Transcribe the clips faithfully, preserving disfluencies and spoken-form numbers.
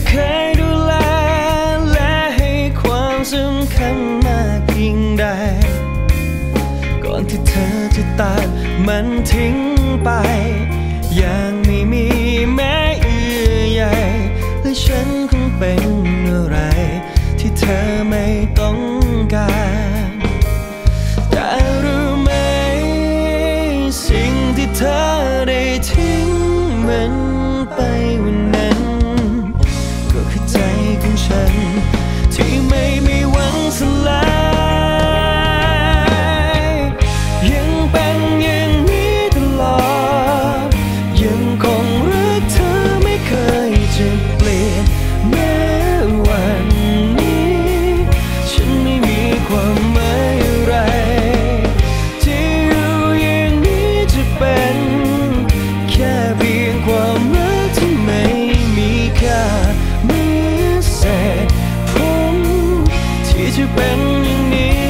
เคยดูแลและให้ความสำคัญมากเพียงใดก่อนที่เธอจะตัดมันทิ้งไปยังไม่มีแม้เอื้อใยและฉันคงเป็นอะไรที่เธอไม่ต้องการแต่รู้ไหมสิ่งที่เธอได้ทิ้งมันไปวันนั้นก็คือใจของฉันที่ไม่มีวันสลายยังเป็นอย่างนี้ตลอดยังคงรักเธอไม่เคยจะเปลี่ยนแม้วันนี้ฉันไม่มีความหมายอะไรที่อยู่อย่างนี้จะเป็นแค่เพียงความรักที่ไม่มีค่าเหมือนเศษผมที่จะเป็นอย่างนี้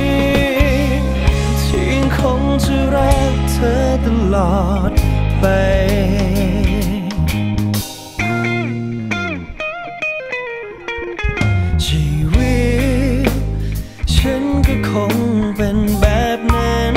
ที่ยังคงจะรักเธอตลอดไปชีวิตฉันก็คงเป็นแบบนั้น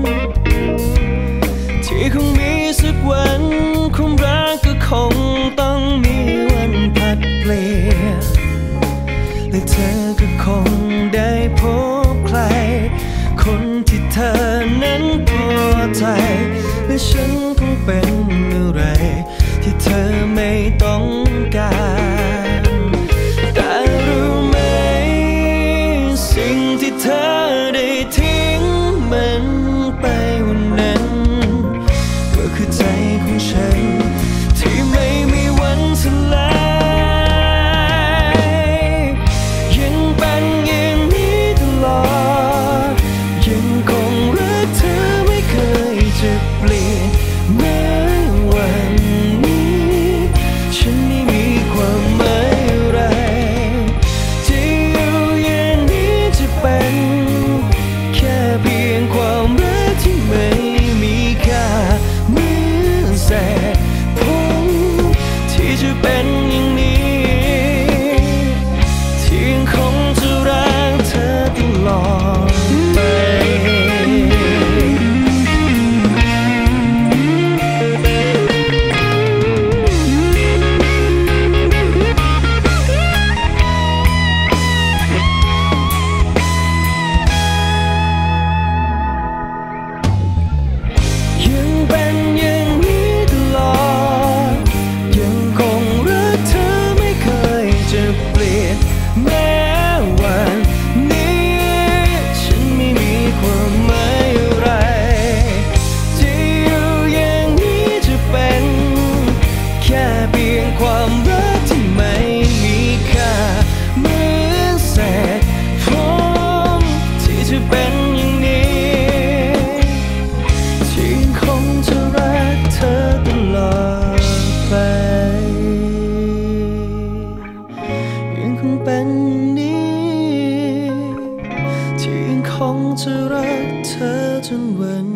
ที่คงมีสักวันความรักก็คงต้องมีวันพัดเปลี่ยนและเธอก็คงได้พบใครคนที่เธอนั้นพอใจและฉันคงเป็นอะไรที่เธอไม่ต้องการแต่รู้ไหมสิ่งที่เธอได้ทิ้งมันไปวันนั้นก็คือใจของฉันที่ไม่มีวันสลายยังเป็นอย่างนี้ตลอดยังคงรักเธอไม่เคยจะเปลี่ยนแม้วันนี้ฉันไม่มีความหมายอะไรที่อยู่อย่างนี้จะเป็นแค่เพียงความรักที่ไม่มีค่าเหมือนเศษผมที่จะเป็นอย่างนี้ที่ยังคงจะรักเธอตลอดไปยังเป็นอย่างนี้ตลอดยังคงรักเธอไม่เคยจะเปลี่ยนแม้วันนี้ฉันไม่มีความหมายอะไรที่อยู่อย่างนี้จะเป็นแค่เพียงความรักที่ไม่มีค่าเหมือนเศษผมที่จะเป็นอย่างนี้ที่คงจะรักเธอตลอดไปยังคงเป็นอย่างนี้ที่คงจะรักเธอจนวัน